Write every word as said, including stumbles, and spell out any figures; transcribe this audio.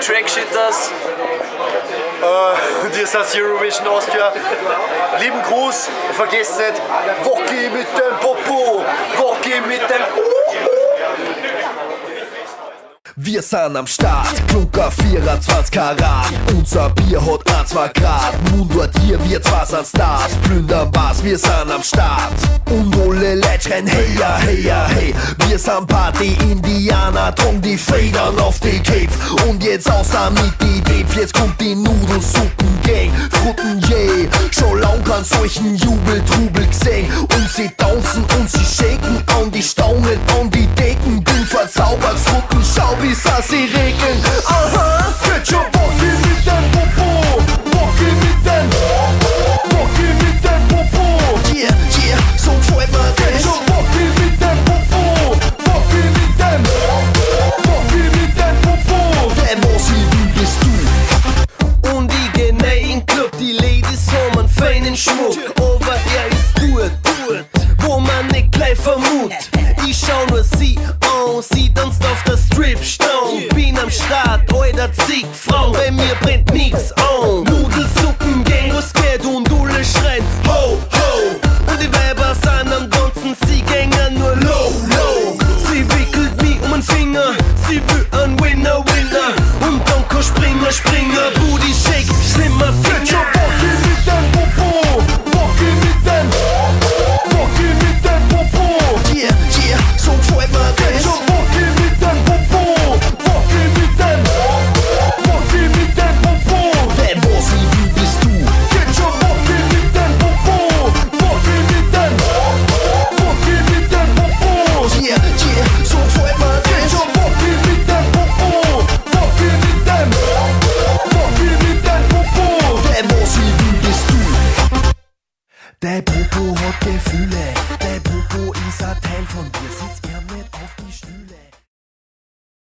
Trackshittaz. Äh, und ihr seid Eurovision Austria. Lieben Gruß und vergesst nicht, Wocki mit dem Popo, Wocki mit dem Wir sind am Start, Klunker vierundzwanzig Karat. Unser Bier hat ein, zwei Grad. Mundort hier, wir zwei sind Stars. Plündern was, wir sind am Start. Und alle Leute schreien hey ja, hey ja, hey. Wir sind Party-Indianer, tragen die Federn auf die Cape. Und jetzt außer mit die Dave, jetzt kommt die Nudelsuppen-Gang. Frutten yeah, schon lang keinen solchen Jubel-Trubel gesehen. Und sie tanzen und sie shaken an die Stangen, an die Decken. Bin verzaubert, Frutten, schau wie sie regeln. Aha, geht schon Wocki mit dem Popo, Wocki mit dem, Wocki mit dem Popo. Yeah, yeah, so gefällt mir das. Geht schon Wocki mit dem Popo, Wocki mit dem, Wocki mit dem Popo. Wer was ich will, bist du. Und ich geh rein in den Club, die Ladies haben einen feinen Schmuck. Aber er ist gut, gut, wo man nicht gleich vermut. Ich schau nur sie an, sie tanzt auf der Stripstone. Bin am Start, alter zig Frauen, bei mir brennt nix an. Nudelsuppen, Gang, was geht und alle schreien ho, ho. Und die Weiber sind am Tanzen, sie gängen nur low, low. Sie wickelt mich um den Finger, sie will ein Winner, Winner. Und dann kann Springer, Springer, Booty Shake, schlimmer Finger. Wocki mit dem Popo, Wocki mit dem, Wocki mit dem Popo. Yeah, yeah, so gefällt mir das. Wocki mit dem Popo, Wocki mit dem, Wocki mit dem Popo. Wer was ich will, bist du. Geht schon Wocki mit dem Popo, Wocki mit dem, Wocki mit dem Popo. Yeah, yeah, so gefällt mir das. Geht schon Wocki mit dem Popo, Wocki mit dem, Wocki mit dem Popo. Wer was ich will, bist du. Der Popo hat Gefühle, der Popo ist ein Teil von dir, sitzt er nicht auf